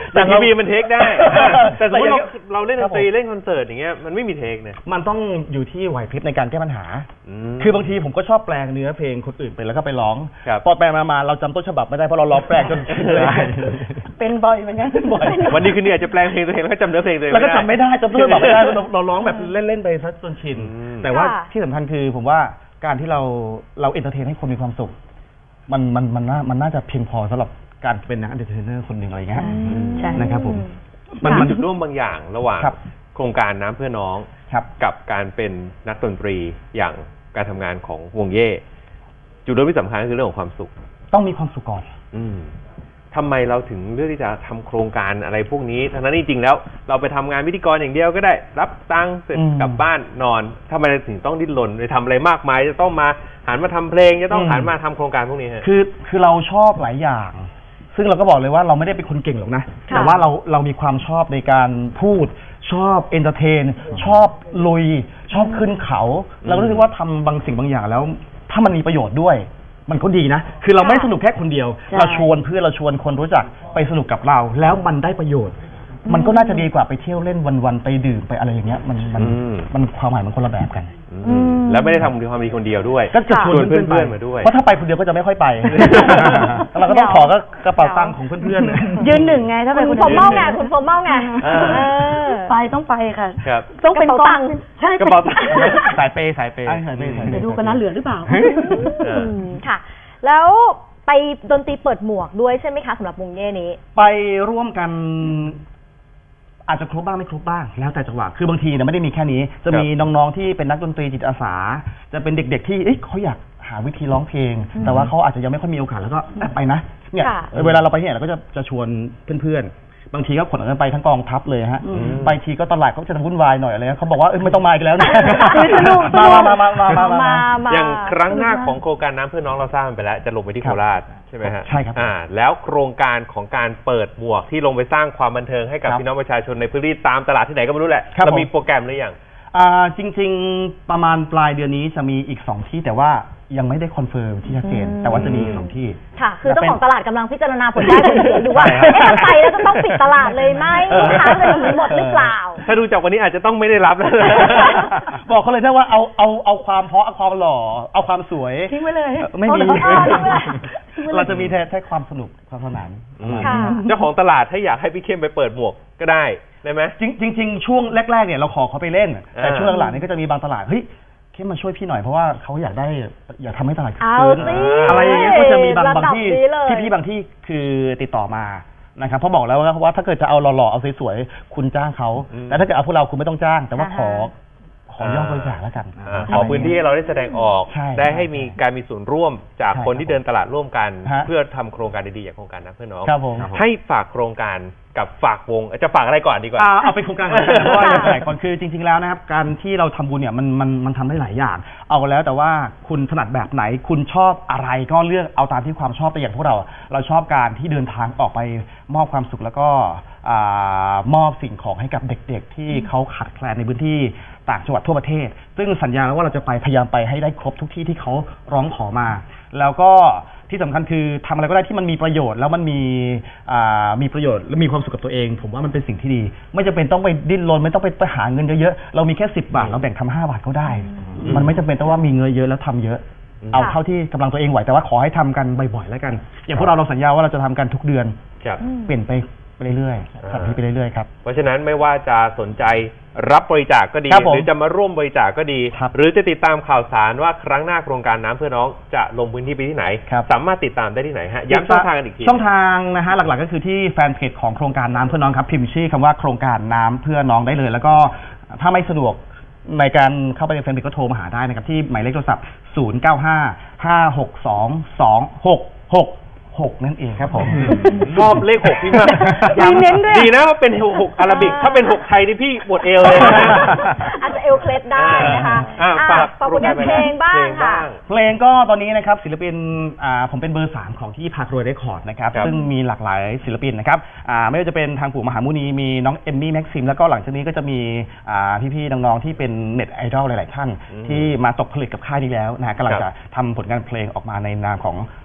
แต่ทีวีมันเทคได้แต่สมมติเราเราเล่นดนตรีเล่นคอนเสิร์ตอย่างเงี้ยมันไม่มีเทคเนี่ยมันต้องอยู่ที่ไหวพริบในการแก้ปัญหาคือบางทีผมก็ชอบแปลงเนื้อเพลงคนอื่นไปแล้วก็ไปร้องพอแปลงมาเราจำต้นฉบับไม่ได้เพราะเราร้องแปลงจนเลยเป็นบ่อยเหมือนกันบ่อยวันนี้คืนนี้อาจจะแปลงเพลงตัวเองแล้วก็จำเนื้อเพลงตัวเองแล้วก็จำไม่ได้จำต้นฉบับไม่ได้เราร้องแบบเล่นๆไปซะจนชินแต่ว่าที่สำคัญคือผมว่าการที่เราเราเอนเตอร์เทนให้คนมีความสุขมันมันมันน่ามันน่าจะเพียงพอสำหรับการเป็นนักเอนเตอร์เทนเนอร์คนหนึ่งอะไรเงี้ยนะครับผมมันมีจุดร่วมบางอย่างระหว่างโครงการน้ำเพื่อน้องกับการเป็นนักดนตรีอย่างการทำงานของวงเย่จุดร่วมที่สำคัญคือเรื่องของความสุขต้องมีความสุขก่อนอืมทำไมเราถึงเลือกที่จะทำโครงการอะไรพวกนี้ทั้งนั้นจริงๆแล้วเราไปทำงานพิธีกรอย่างเดียวก็ได้รับตังค์เสร็จกลับบ้านนอนทำไมถึงต้องดิ้นรนไปทำอะไรมากมายจะต้องมาหันมาทำเพลงจะต้องหันมาทำโครงการพวกนี้ฮะคือคือเราชอบหลายอย่างซึ่งเราก็บอกเลยว่าเราไม่ได้เป็นคนเก่งหรอกนะแต่ว่าเราเรามีความชอบในการพูดชอบเอนเตอร์เทนชอบลุยชอบขึ้นเขาเราก็รู้สึกว่าทำบางสิ่งบางอย่างแล้วถ้ามันมีประโยชน์ด้วยมันก็ดีนะคือเราไม่สนุกแค่คนเดียวเราชวนเพื่อนเราชวนคนรู้จักไปสนุกกับเราแล้วมันได้ประโยชน์มันก็น่าจะดีกว่าไปเที่ยวเล่นวันๆไปดื่มไปอะไรอย่างเงี้ยมันมันมันความหมายมันคนละแบบกันแล้วไม่ได้ทำความดีคนเดียวด้วยก็จะชวนเพื่อนๆมาด้วยเพราะถ้าไปคนเดียวก็จะไม่ค่อยไปเราก็ต้องขอกระเป๋าตังค์ของเพื่อนๆยืนหนึ่งไงถ้าไปคนเดียวคุณผมเมาไงคุณผมเมาไงไปต้องไปค่ะต้องเป็นตังค์ใช่กระเป๋าตังค์สายเปย์สายเปย์เดี๋ยวดูกันนะเหลือหรือเปล่าค่ะแล้วไปดนตรีเปิดหมวกด้วยใช่ไหมคะสำหรับวงเย่นี้ไปร่วมกันอาจจะครบบ้างไม่ครบบ้างแล้วแต่จังหวะคือบางทีเนี่ยไม่ได้มีแค่นี้จะมีน้องๆที่เป็นนักดนตรีจิตอาสาจะเป็นเด็กๆที่เอ๊ะเขาอยากหาวิธีร้องเพลงแต่ว่าเขาอาจจะยังไม่ค่อยมีโอกาสแล้วก็ไปนะเนี่ยเวลาเราไปเนี่ยเราก็จะจะชวนเพื่อนๆบางทีก็ขนกันไปทั้งกองทัพเลยฮะไปทีก็ตลาดเขาจะทำวุ่นวายหน่อยอะไรเขาบอกว่าเออไม่ต้องมาอีกแล้วนะมามามามามามาอย่างครั้งหน้าของโครงการน้ำเพื่อน้องเราสร้างไปแล้วจะลงไปที่โคราชใช่ไหมฮะใช่ครับอ่าแล้วโครงการของการเปิดหมวกที่ลงไปสร้างความบันเทิงให้กับพี่น้องประชาชนในพื้นที่ตามตลาดที่ไหนก็ไม่รู้แหละเรามีโปรแกรมหรือยังอ่าจริงๆประมาณปลายเดือนนี้จะมีอีกสองที่แต่ว่ายังไม่ได้คอนเฟิร์มที่ชัดเจนแต่ว่าจะมีสองที่ค่ะคือเจ้าของตลาดกำลังพิจารณาผลได้ผลเสียดูว่าเอ๊ะไปแล้วจะต้องปิดตลาดเลยไหมลูกค้าจะหนีหมดหรือเปล่าถ้าดูจากวันนี้อาจจะต้องไม่ได้รับแล้วบอกเขาเลยนะว่าเอาเอาเอาความเพราะเอาความหล่อเอาความสวยทิ้งไว้เลยไม่มีเราจะมีแค่แค่ความสนุกความสนานเจ้าของตลาดถ้าอยากให้พี่เข้มไปเปิดหมวกก็ได้ได้ไหมจริงจริงช่วงแรกๆเนี่ยเราขอเขาไปเล่นแต่ช่วงหลังๆนี่ก็จะมีบางตลาดเฮ้ยเข้มมาช่วยพี่หน่อยเพราะว่าเขาอยากได้อยากทำให้ตลาดขึ้นอะไรอย่างเงี้ยก็จะมีบางบางที่ที่พี่บางที่คือติดต่อมานะครับเพราะบอกแล้วว่าถ้าเกิดจะเอาหล่อๆเอาสวยๆคุณจ้างเขาแต่ถ้าเกิดเอาพวกเราคุณไม่ต้องจ้างแต่ว่าขอขอยอดบริจาคแล้วกันขอพื้นที่ให้เราได้แสดงออกได้ให้มีการมีส่วนร่วมจากคนที่เดินตลาดร่วมกันเพื่อทำโครงการดีๆอย่างโครงการน้ำเพื่อน้องให้ฝากโครงการกับฝากวงจะฝากอะไรก่อนดีกว่าเอาเป็นโครงการเพราะว่าอย่างไรก่อนคือจริงๆแล้วนะครับการที่เราทำบุญเนี่ยมันมันมันทำได้หลายอย่างเอาแล้วแต่ว่าคุณถนัดแบบไหนคุณชอบอะไรก็เลือกเอาตามที่ความชอบแต่อย่างพวกเราเราชอบการที่เดินทางออกไปมอบความสุขแล้วก็มอบสิ่งของให้กับเด็กๆที่เขาขาดแคลนในพื้นที่ต่างจังหวัดทั่วประเทศซึ่งสัญญาว่าเราจะไปพยายามไปให้ได้ครบทุกที่ที่เขาร้องขอมาแล้วก็ที่สำคัญคือทำอะไรก็ได้ที่มันมีประโยชน์แล้วมันมีมีประโยชน์และมีความสุขกับตัวเองผมว่ามันเป็นสิ่งที่ดีไม่จำเป็นต้องไปดิ้นรนไม่ต้องไปหาเงินเยอะๆเรามีแค่สิบบาทเราแบ่งทำห้าบาทก็ได้มันไม่จำเป็นต้องว่ามีเงินเยอะแล้วทำเยอะเอาเท่าที่กำลังตัวเองไหวแต่ว่าขอให้ทำกันบ่อยๆแล้วกันอย่างพวกเราเราสัญญาว่าเราจะทำกันทุกเดือนเปลี่ยนไปเรื่อยๆทำไปเรื่อยๆครับเพราะฉะนั้นไม่ว่าจะสนใจรับบริจาคก็ดีหรือจะมาร่วมบริจาคก็ดีหรือจะติดตามข่าวสารว่าครั้งหน้าโครงการน้ำเพื่อน้องจะลงพื้นที่ไปที่ไหนสามารถติดตามได้ที่ไหนฮะย้ำช่องทางกันอีกทีช่องทางนะฮะหลักๆก็คือที่แฟนเพจของโครงการน้ำเพื่อน้องครับพิมพ์ชื่อคำว่าโครงการน้ำเพื่อน้องได้เลยแล้วก็ถ้าไม่สะดวกในการเข้าไปในแฟนเพจก็โทรมาหาได้นะครับที่หมายเลขโทรศัพท์ศูนย์ เก้า ห้า ห้า หก สอง สอง หก หกหกนั่นเองครับผมชอบเลขหกพี่มากดีนะว่าเป็นหกอาราบิกถ้าเป็นหกไทยนี่พี่ปวดเอวเลยอาจจะเอวเคล็ดได้นะคะฝากฝากผลงานเพลงบ้างค่ะเพลงก็ตอนนี้นะครับศิลปินผมเป็นเบอร์สามของที่พารวยเรคคอร์ดนะครับซึ่งมีหลากหลายศิลปินนะครับไม่ว่าจะเป็นทางปู่มหามุนีมีน้องเอมมี่แม็กซิมแล้วก็หลังจากนี้ก็จะมีพี่ๆน้องๆที่เป็นเน็ตไอดอลหลายๆท่านที่มาตกผลึกกับค่ายนี้แล้วนะกำลังจะทำผลงานเพลงออกมาในนามของ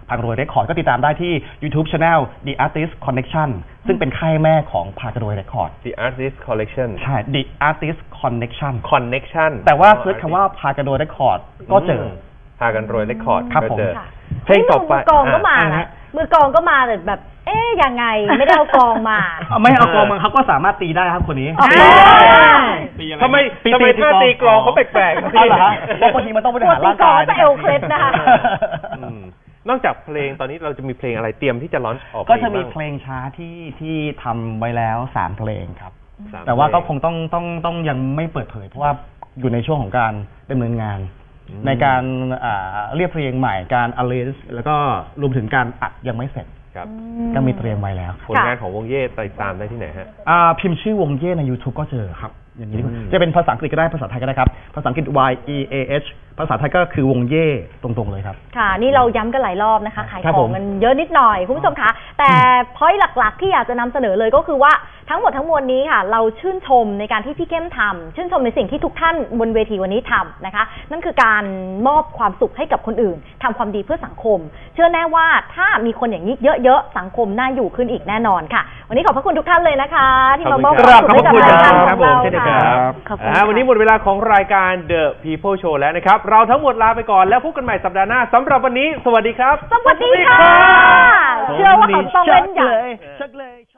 พากระโดยเรคคอร์ดก็ติดตามได้ที่ YouTube Channel The Artist Connection ซึ่งเป็นค่ายแม่ของพากระโดยเรคคอร์ด The Artist Collection ใช่ The Artist Connection Connection แต่ว่าเซิร์ชคำว่าพากระโดยเรคคอร์ดก็เจอพากันโรยเรคคอร์ดครับก็ผมเจอค่ะเพลงต่อไปมือกลองก็มาอ่ะนะมือกลองก็มาแต่แบบ เอ๊ยยังไงไม่ได้เอากลองมาไม่เอากลองมาเขาก็สามารถตีได้ครับคนนี้อ่าทำไมทำไมท่าตีกลองเขาแปลกๆครับเอาพี่เหรอฮะเพราะบางทีมันต้องบริหารร่างกายปกติกลองจะเอวเคล็ดนะคะอืมนอกจากเพลงตอนนี้เราจะมีเพลงอะไรเตรียมที่จะร้อนออกก็จะมีบ้างเพลงช้าที่ที่ทำไว้แล้วสามเพลงครับสามแต่ว่าก็เพลงคงต้องต้องต้องยังไม่เปิดเผย เพราะว่าอยู่ในช่วงของการดำเนินงานอืมในการอ่าเรียบเรียงใหม่การ arrange แล้วก็รวมถึงการอัดยังไม่เสร็จครับก็มีเตรียมไว้แล้วผลงานของวงเย่ติดตามได้ที่ไหนฮะอ่าพิมพ์ชื่อวงเย่ใน YouTube ก็เจอครับ อย่างนี้ดีกว่าอืมจะเป็นภาษาอังกฤษก็ได้ภาษาไทยก็ได้ครับ ภาษาอังกฤษ Y E A H ภาษาไทยก็คือวงเย่ตรงๆเลยครับค่ะนี่เราย้ำกันหลายรอบนะคะขายครับขผองมมันเยอะนิดหน่อยคุณผู้ชมคะแต่พอยต์หลักๆที่อยากจะนำเสนอเลยก็คือว่าทั้งหมดทั้งมวลนี้ค่ะเราชื่นชมในการที่พี่เข้มทำชื่นชมในสิ่งที่ทุกท่านบนเวทีวันนี้ทำนะคะนั่นคือการมอบความสุขให้กับคนอื่นทำความดีเพื่อสังคม เชื่อแน่ว่าถ้ามีคนอย่างนี้เยอะๆสังคมน่าอยู่ขึ้นอีกแน่นอนค่ะวันนี้ขอบพระคุณทุกท่านเลยนะคะที่มามอบความสุขให้กับรายการของเราเช่นเดียวกันค่ะครับขอบคุณอ่าวันนี้หมดเวลาของรายการ The People Show แล้วนะครับ เราทั้งหมดลาไปก่อนแล้วพบกันใหม่สัปดาห์หน้าสำหรับวันนี้ สวัสดีครับสวัสดีค่ะ เชื่อว่าเขาต้องเล่นใหญ่ชักเลย